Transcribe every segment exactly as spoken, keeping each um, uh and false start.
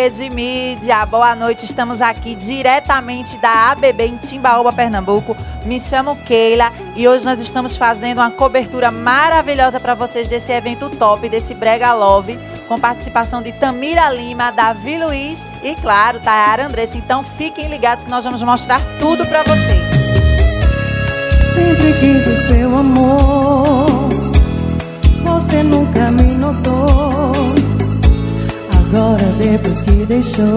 Rede Mídia, boa noite, estamos aqui diretamente da A B B em Timbaúba, Pernambuco. Me chamo Keila e hoje nós estamos fazendo uma cobertura maravilhosa para vocês desse evento top, desse Brega Love, com participação de Tamira Lima, Davi Luiz e, claro, Tayara Andressa. Então fiquem ligados que nós vamos mostrar tudo para vocês. Sempre quis o seu amor, você nunca me notou. Agora depois que deixou,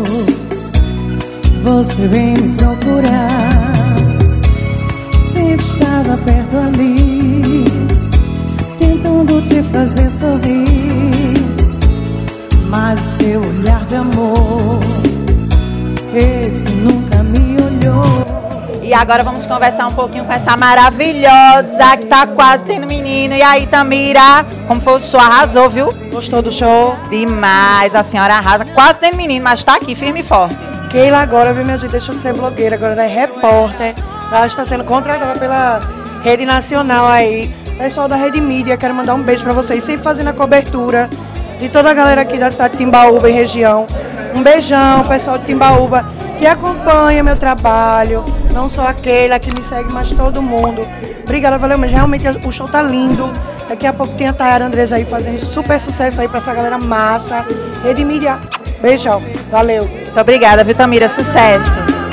você vem me procurar. Sempre estava perto ali, tentando te fazer sorrir, mas o seu olhar de amor, esse nunca me olhou. E agora vamos conversar um pouquinho com essa maravilhosa que tá quase tendo menino. E aí, Tamira, como foi o show? Arrasou, viu? Gostou do show? Demais, a senhora arrasa. Quase tendo menino, mas tá aqui, firme e forte. Keila agora, viu, minha gente, deixou de ser blogueira, agora ela é repórter. Ela está sendo contratada pela Rede Nacional aí. Pessoal da Rede Mídia, quero mandar um beijo pra vocês, sempre fazendo a cobertura de toda a galera aqui da cidade de Timbaúba e região. Um beijão, pessoal de Timbaúba, que acompanha meu trabalho. Não só a Keila que me segue, mas todo mundo. Obrigada, valeu, mas realmente o show tá lindo. Daqui a pouco tem a Tayara Andressa aí fazendo super sucesso aí pra essa galera massa. Rede Mídia, beijão, valeu. Muito obrigada, viu, Tamira? Sucesso.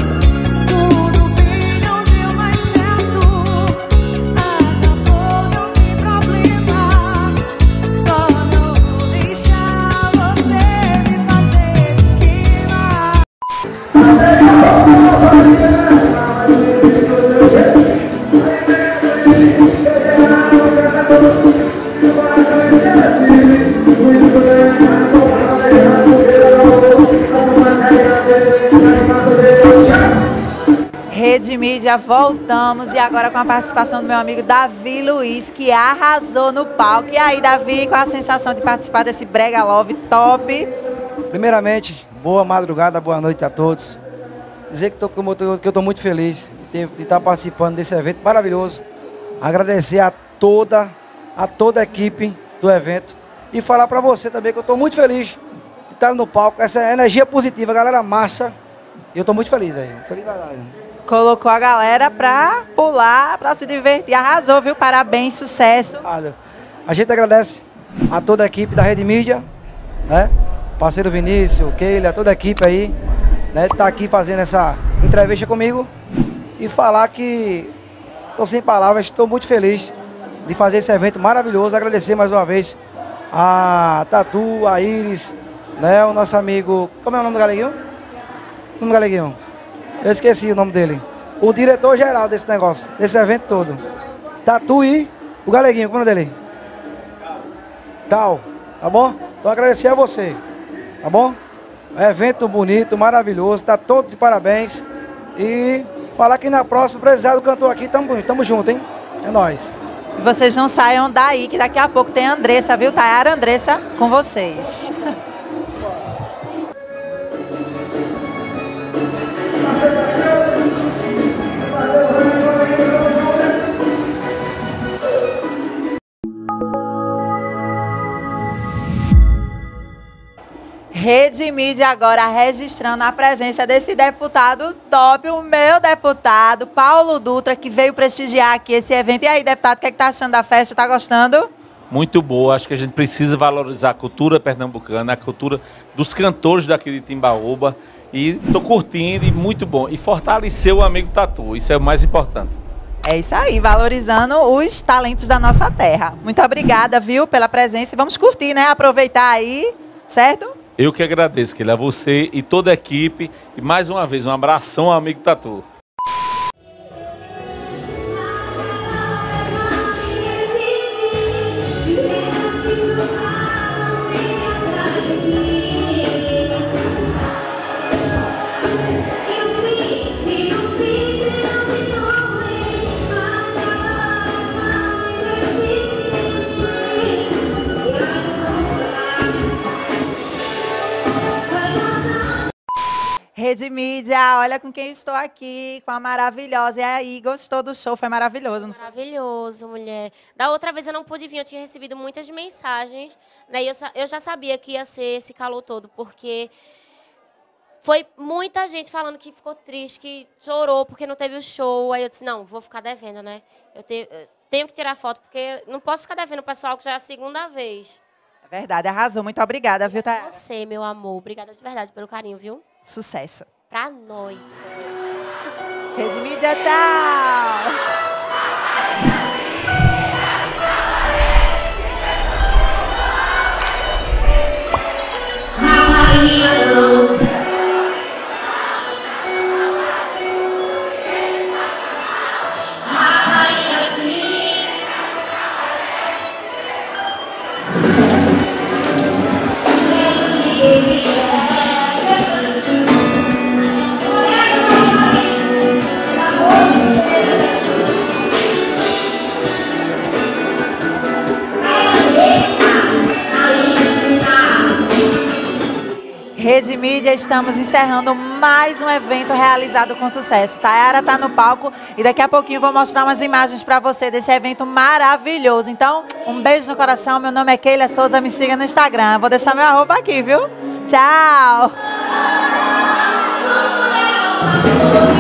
Rede Mídia, voltamos e agora com a participação do meu amigo Davi Luiz, que arrasou no palco. E aí, Davi, qual a sensação de participar desse Brega Love top? Primeiramente, boa madrugada, boa noite a todos. Dizer que, tô, que eu estou muito feliz de, de estar participando desse evento maravilhoso. Agradecer a toda, a toda a equipe do evento e falar para você também que eu estou muito feliz de estar no palco. Essa energia positiva, galera massa. E eu estou muito feliz, velho. Feliz verdade. Colocou a galera pra pular, pra se divertir. Arrasou, viu? Parabéns, sucesso. A gente agradece a toda a equipe da Rede Mídia, né? Parceiro Vinícius, Keila, toda a equipe aí, né? Tá aqui fazendo essa entrevista comigo e falar que estou sem palavras, estou muito feliz de fazer esse evento maravilhoso. Agradecer mais uma vez a Tatu, a Iris, né? O nosso amigo, como é o nome do galeguinho? O nome do galeguinho? Eu esqueci o nome dele. O diretor-geral desse negócio, desse evento todo. Tatu e o galeguinho, como é o nome dele? Tal, tá bom? Então agradecer a você, tá bom? Evento bonito, maravilhoso, tá todo de parabéns. E falar que na próxima, precisar do cantor aqui, tamo, tamo junto, hein? É nóis. E vocês não saiam daí, que daqui a pouco tem a Andressa, viu? Tayara Andressa com vocês. Rede Mídia agora registrando a presença desse deputado top, o meu deputado, Paulo Dutra, que veio prestigiar aqui esse evento. E aí, deputado, o que é que tá achando da festa? Tá gostando? Muito boa, acho que a gente precisa valorizar a cultura pernambucana, a cultura dos cantores daqui de Timbaúba. E tô curtindo e muito bom. E fortaleceu o amigo Tatu, isso é o mais importante. É isso aí, valorizando os talentos da nossa terra. Muito obrigada, viu, pela presença. E vamos curtir, né? Aproveitar aí, certo? Eu que agradeço, que ele é você e toda a equipe. E mais uma vez, um abração ao amigo Tatu. Rede Mídia, olha com quem estou aqui, com a maravilhosa. E aí, gostou do show? Foi maravilhoso, não foi? Maravilhoso, mulher. Da outra vez eu não pude vir, eu tinha recebido muitas mensagens, né? E eu, eu já sabia que ia ser esse calor todo, porque Foi muita gente falando que ficou triste, que chorou porque não teve o show. Aí eu disse, não, vou ficar devendo, né? Eu, te, eu tenho que tirar foto, porque não posso ficar devendo o pessoal que já é a segunda vez. É verdade, arrasou. Muito obrigada, viu, Tayara? Você, meu amor. Obrigada de verdade pelo carinho, viu? Sucesso. Pra nós. Rede Mídia, tchau! Rede Mídia, estamos encerrando mais um evento realizado com sucesso. Tayara está no palco e daqui a pouquinho vou mostrar umas imagens para você desse evento maravilhoso. Então, um beijo no coração. Meu nome é Keila Souza, me siga no Instagram. Vou deixar meu arroba aqui, viu? Tchau!